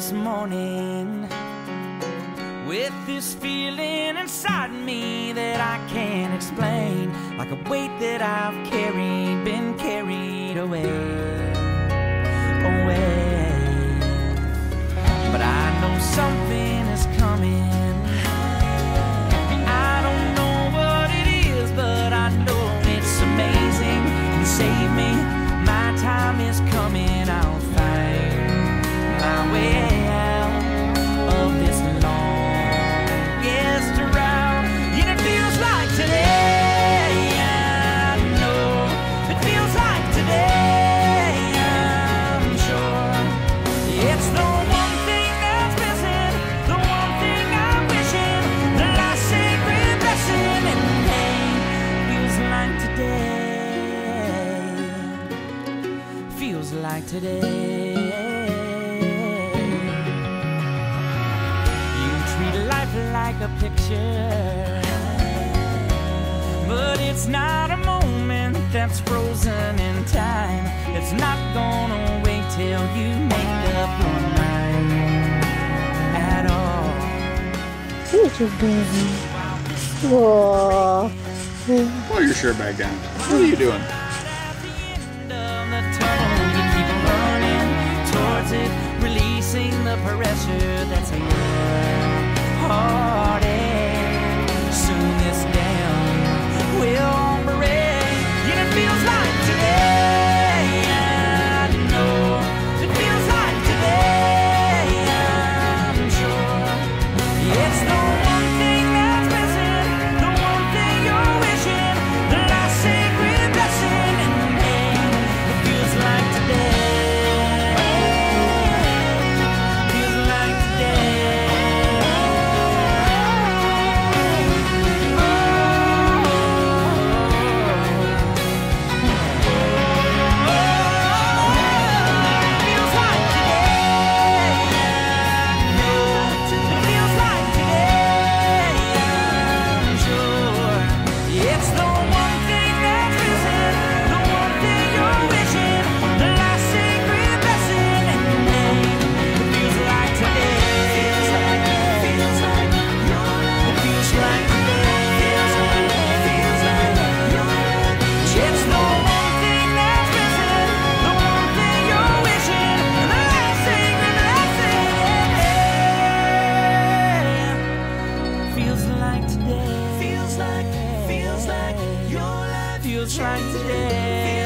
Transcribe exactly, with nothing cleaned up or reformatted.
this morning with this feeling inside me that I can't explain, like a weight that I've carried, been carried away, away. But I know something is coming. I don't know what it is, but I know it's amazing. You save me, my time is coming. I'll find my way out of this longest round. And it feels like today, I know. It feels like today, I'm sure. It's the one thing that's missing, the one thing I'm wishing, the last sacred blessing in pain. Feels like today, feels like today. Like a picture, but it's not a moment that's frozen in time. It's not gonna wait till you make up your mind at all. Look at baby. Whoa. Pull your shirt back down. What are you doing? Towards it, releasing the pressure that's here. Heartache, soon this dam will break. And it feels like today, I know. It feels like today, I'm sure. It's the one thing that's missing, the one thing you're wishing, the last sacred blessing in pain. It feels like today, feels like today. Feels like today.